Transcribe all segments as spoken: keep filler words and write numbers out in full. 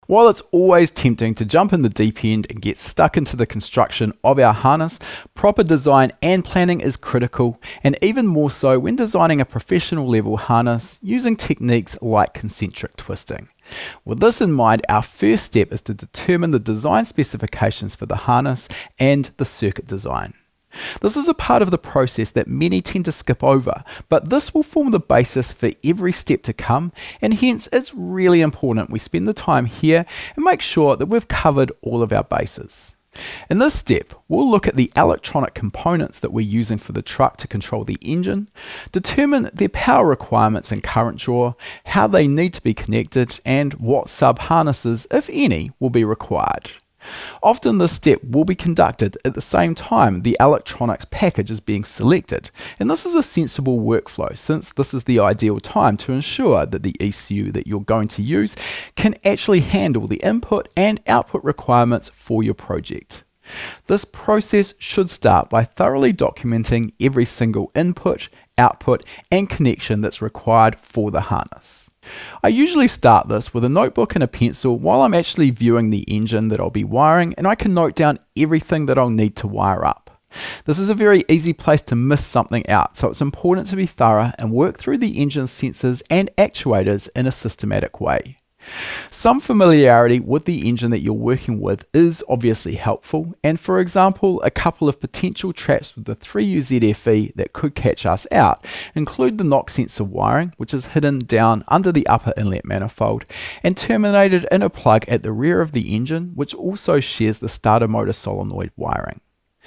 While it's always tempting to jump in the deep end and get stuck into the construction of our harness, proper design and planning is critical, and even more so when designing a professional level harness using techniques like concentric twisting. With this in mind, our first step is to determine the design specifications for the harness and the circuit design. This is a part of the process that many tend to skip over, but this will form the basis for every step to come, and hence it's really important we spend the time here and make sure that we've covered all of our bases. In this step, we'll look at the electronic components that we're using for the truck to control the engine, determine their power requirements and current draw, how they need to be connected, and what sub-harnesses, if any, will be required. Often this step will be conducted at the same time the electronics package is being selected, and this is a sensible workflow since this is the ideal time to ensure that the E C U that you're going to use can actually handle the input and output requirements for your project. This process should start by thoroughly documenting every single input, output, and connection that's required for the harness. I usually start this with a notebook and a pencil while I'm actually viewing the engine that I'll be wiring, and I can note down everything that I'll need to wire up. This is a very easy place to miss something out, so it's important to be thorough and work through the engine sensors and actuators in a systematic way. Some familiarity with the engine that you're working with is obviously helpful, and for example, a couple of potential traps with the three U Z F E that could catch us out include the knock sensor wiring, which is hidden down under the upper inlet manifold and terminated in a plug at the rear of the engine, which also shares the starter motor solenoid wiring.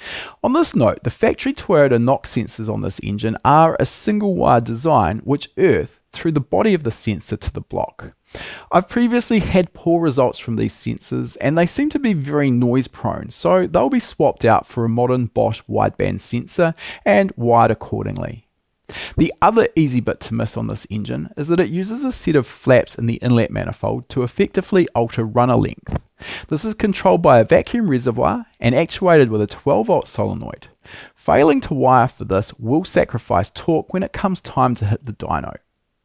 On this note, the factory Toyota knock sensors on this engine are a single wire design which earth through the body of the sensor to the block. I've previously had poor results from these sensors and they seem to be very noise prone, so they'll be swapped out for a modern Bosch wideband sensor and wired accordingly. The other easy bit to miss on this engine is that it uses a set of flaps in the inlet manifold to effectively alter runner length. This is controlled by a vacuum reservoir and actuated with a twelve volt solenoid. Failing to wire for this will sacrifice torque when it comes time to hit the dyno.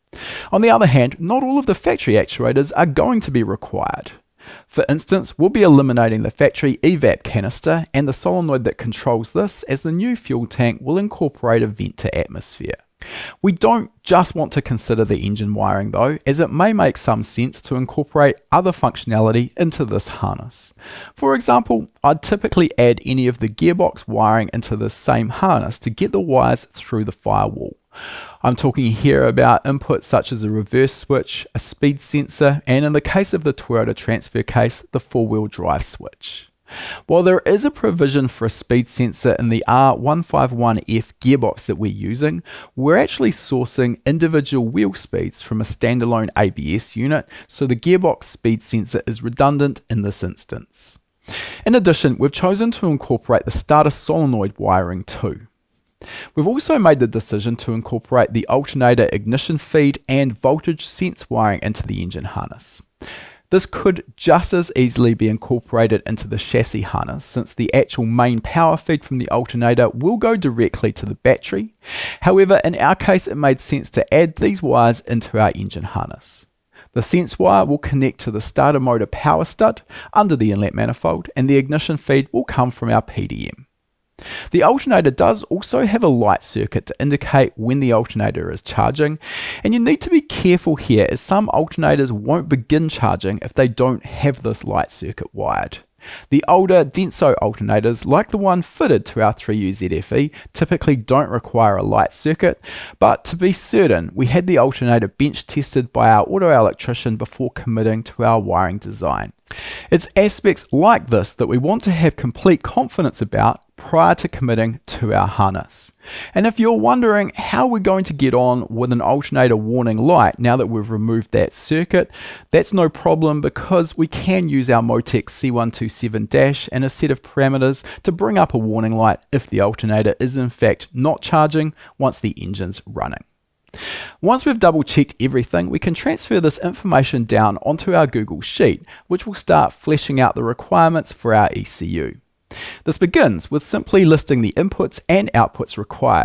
On the other hand, not all of the factory actuators are going to be required. For instance, we'll be eliminating the factory evap canister and the solenoid that controls this, as the new fuel tank will incorporate a vent to atmosphere. We don't just want to consider the engine wiring though, as it may make some sense to incorporate other functionality into this harness. For example, I'd typically add any of the gearbox wiring into this same harness to get the wires through the firewall. I'm talking here about inputs such as a reverse switch, a speed sensor, and in the case of the Toyota transfer case, the four-wheel drive switch. While there is a provision for a speed sensor in the R one fifty-one F gearbox that we're using, we're actually sourcing individual wheel speeds from a standalone A B S unit, so the gearbox speed sensor is redundant in this instance. In addition, we've chosen to incorporate the starter solenoid wiring too. We've also made the decision to incorporate the alternator ignition feed and voltage sense wiring into the engine harness. This could just as easily be incorporated into the chassis harness, since the actual main power feed from the alternator will go directly to the battery. However, in our case, it made sense to add these wires into our engine harness. The sense wire will connect to the starter motor power stud under the inlet manifold, and the ignition feed will come from our P D M. The alternator does also have a light circuit to indicate when the alternator is charging, and you need to be careful here as some alternators won't begin charging if they don't have this light circuit wired. The older Denso alternators, like the one fitted to our three U Z F E, typically don't require a light circuit, but to be certain, we had the alternator bench tested by our auto electrician before committing to our wiring design. It's aspects like this that we want to have complete confidence about prior to committing to our harness. And if you're wondering how we're going to get on with an alternator warning light now that we've removed that circuit, that's no problem, because we can use our Motec C one twenty-seven dash and a set of parameters to bring up a warning light if the alternator is in fact not charging once the engine's running. Once we've double checked everything, we can transfer this information down onto our Google Sheet, which will start fleshing out the requirements for our E C U. This begins with simply listing the inputs and outputs required.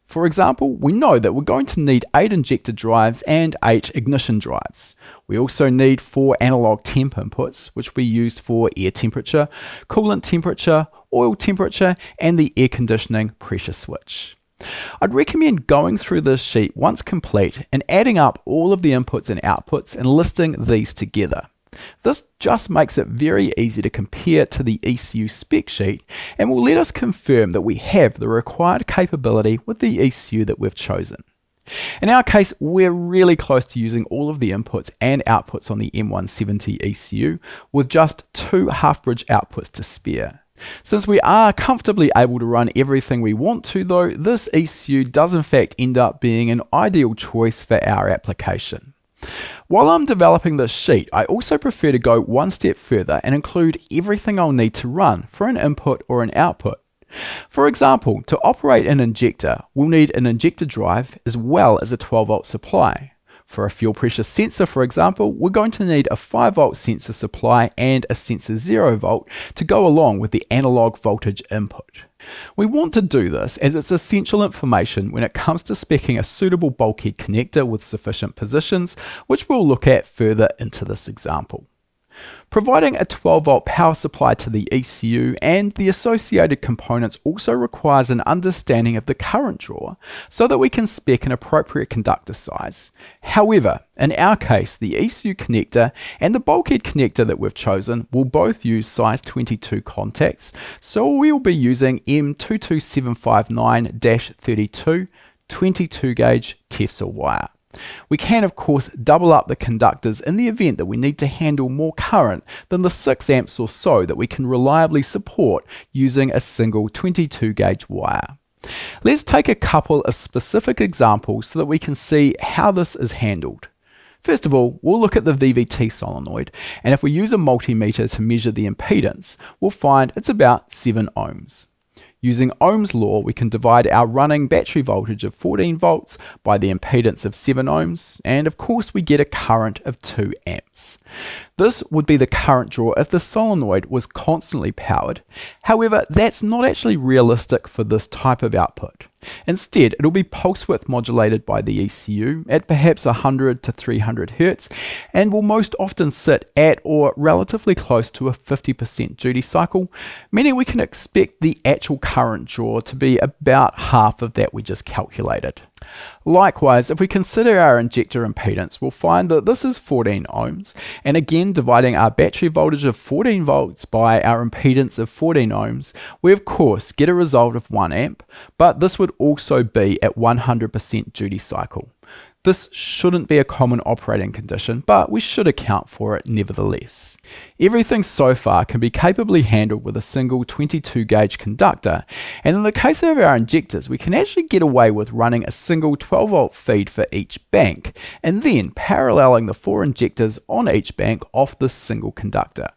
For example, we know that we're going to need eight injector drives and eight ignition drives. We also need four analog temp inputs, which we used for air temperature, coolant temperature, oil temperature, and the air conditioning pressure switch. I'd recommend going through this sheet once complete and adding up all of the inputs and outputs and listing these together. This just makes it very easy to compare to the E C U spec sheet and will let us confirm that we have the required capability with the E C U that we've chosen. In our case, we're really close to using all of the inputs and outputs on the M one seventy E C U with just two half-bridge outputs to spare. Since we are comfortably able to run everything we want to though, this E C U does in fact end up being an ideal choice for our application. While I'm developing this sheet, I also prefer to go one step further and include everything I'll need to run for an input or an output. For example, to operate an injector, we'll need an injector drive as well as a twelve volt supply. For a fuel pressure sensor, for example, we're going to need a five volt sensor supply and a sensor zero volt to go along with the analog voltage input. We want to do this as it's essential information when it comes to speccing a suitable bulkhead connector with sufficient positions, which we'll look at further into this example. Providing a twelve volt power supply to the E C U and the associated components also requires an understanding of the current draw so that we can spec an appropriate conductor size. However, in our case, the E C U connector and the bulkhead connector that we've chosen will both use size twenty-two contacts, so we'll be using M two two seven five nine dash thirty-two twenty-two gauge tensile wire. We can of course double up the conductors in the event that we need to handle more current than the six amps or so that we can reliably support using a single twenty-two gauge wire. Let's take a couple of specific examples so that we can see how this is handled. First of all, we'll look at the V V T solenoid, and if we use a multimeter to measure the impedance, we'll find it's about seven ohms. Using Ohm's law, we can divide our running battery voltage of fourteen volts by the impedance of seven ohms, and of course we get a current of two amps. This would be the current draw if the solenoid was constantly powered. However, that's not actually realistic for this type of output. Instead, it'll be pulse width modulated by the E C U at perhaps one hundred to three hundred hertz and will most often sit at or relatively close to a fifty percent duty cycle, meaning we can expect the actual current draw to be about half of that we just calculated. Likewise, if we consider our injector impedance, we'll find that this is fourteen ohms, and again dividing our battery voltage of fourteen volts by our impedance of fourteen ohms, we of course get a result of one amp, but this would also be at one hundred percent duty cycle. This shouldn't be a common operating condition, but we should account for it nevertheless. Everything so far can be capably handled with a single twenty-two gauge conductor, and in the case of our injectors, we can actually get away with running a single twelve volt feed for each bank, and then paralleling the four injectors on each bank off this single conductor.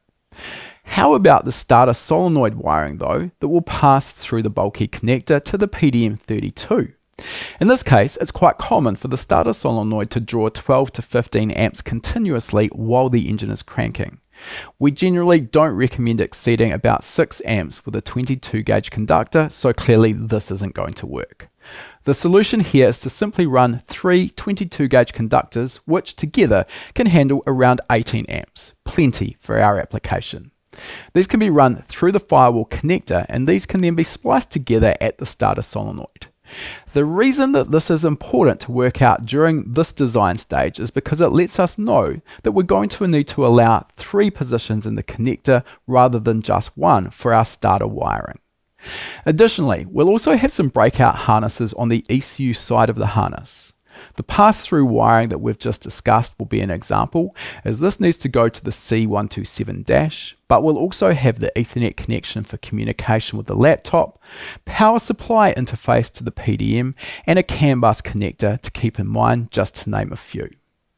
How about the starter solenoid wiring though, that will pass through the bulkhead connector to the P D M thirty-two? In this case, it's quite common for the starter solenoid to draw twelve to fifteen amps continuously while the engine is cranking. We generally don't recommend exceeding about six amps with a twenty-two gauge conductor, so clearly this isn't going to work. The solution here is to simply run three twenty-two gauge conductors, which together can handle around eighteen amps, plenty for our application. These can be run through the firewall connector, and these can then be spliced together at the starter solenoid. The reason that this is important to work out during this design stage is because it lets us know that we're going to need to allow three positions in the connector rather than just one for our starter wiring. Additionally, we'll also have some breakout harnesses on the E C U side of the harness. The pass-through wiring that we've just discussed will be an example, as this needs to go to the C one two seven dash, but we'll also have the Ethernet connection for communication with the laptop, power supply interface to the P D M, and a CAN bus connector to keep in mind, just to name a few.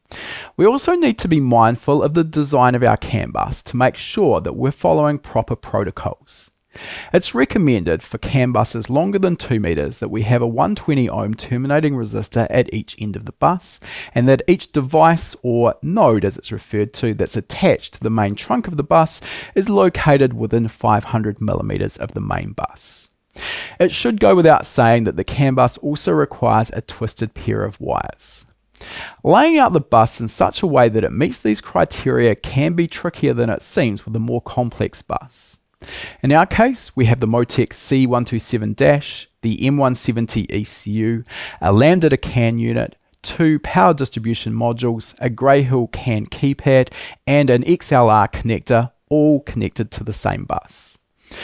We also need to be mindful of the design of our CAN bus to make sure that we're following proper protocols. It's recommended for CAN buses longer than two meters that we have a one hundred twenty ohm terminating resistor at each end of the bus, and that each device, or node as it's referred to, that's attached to the main trunk of the bus is located within five hundred millimeters of the main bus. It should go without saying that the CAN bus also requires a twisted pair of wires. Laying out the bus in such a way that it meets these criteria can be trickier than it seems with a more complex bus. In our case, we have the Motec C one twenty-seven dash, the M one seventy E C U, a Lambda to CAN unit, two power distribution modules, a Greyhill CAN keypad, and an X L R connector, all connected to the same bus.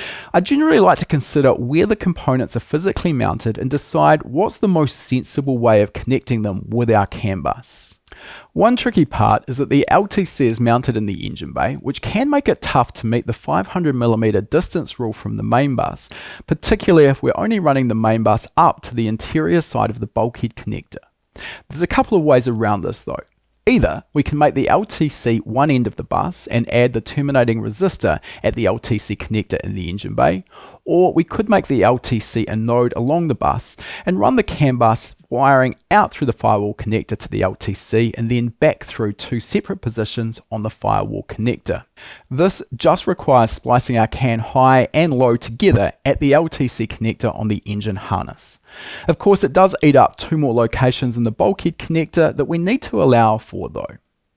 I generally like to consider where the components are physically mounted and decide what's the most sensible way of connecting them with our CAN bus. One tricky part is that the L T C is mounted in the engine bay, which can make it tough to meet the five hundred millimeter distance rule from the main bus, particularly if we're only running the main bus up to the interior side of the bulkhead connector. There's a couple of ways around this though. Either we can make the L T C one end of the bus and add the terminating resistor at the L T C connector in the engine bay, or we could make the L T C a node along the bus and run the CAN bus wiring out through the firewall connector to the L T C and then back through two separate positions on the firewall connector. This just requires splicing our CAN high and low together at the L T C connector on the engine harness. Of course, it does eat up two more locations in the bulkhead connector that we need to allow for though.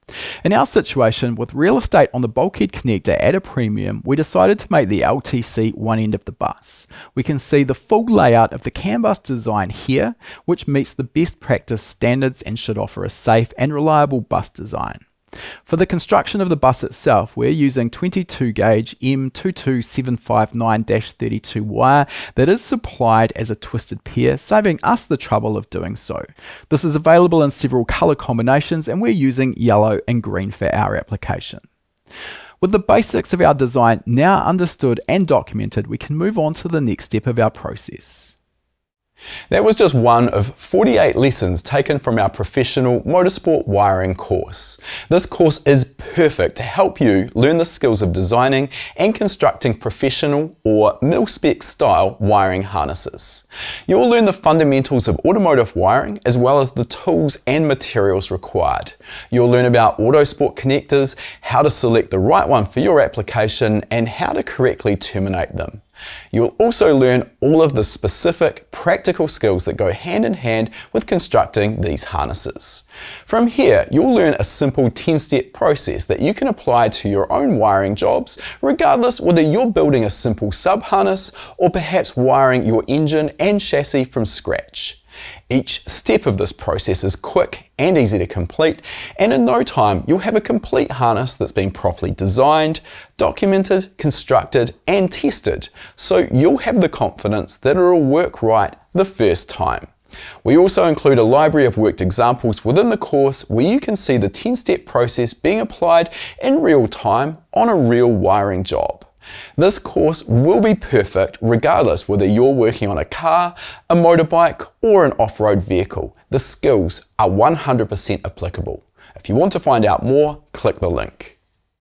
In our situation, with real estate on the bulkhead connector at a premium, we decided to make the L T C one end of the bus. We can see the full layout of the CAN bus design here, which meets the best practice standards and should offer a safe and reliable bus design. For the construction of the bus itself, we're using twenty-two gauge M two two seven five nine dash thirty-two wire that is supplied as a twisted pair, saving us the trouble of doing so. This is available in several colour combinations and we're using yellow and green for our application. With the basics of our design now understood and documented, we can move on to the next step of our process. That was just one of forty-eight lessons taken from our professional motorsport wiring course. This course is perfect to help you learn the skills of designing and constructing professional or mil-spec style wiring harnesses. You'll learn the fundamentals of automotive wiring as well as the tools and materials required. You'll learn about Autosport connectors, how to select the right one for your application, and how to correctly terminate them. You'll also learn all of the specific practical skills that go hand in hand with constructing these harnesses. From here, you'll learn a simple ten step process that you can apply to your own wiring jobs, regardless whether you're building a simple sub-harness or perhaps wiring your engine and chassis from scratch. Each step of this process is quick and easy to complete, and in no time you'll have a complete harness that's been properly designed, documented, constructed and tested, so you'll have the confidence that it'll work right the first time. We also include a library of worked examples within the course where you can see the ten step process being applied in real time on a real wiring job. This course will be perfect regardless whether you're working on a car, a motorbike or an off-road vehicle. The skills are one hundred percent applicable. If you want to find out more, click the link.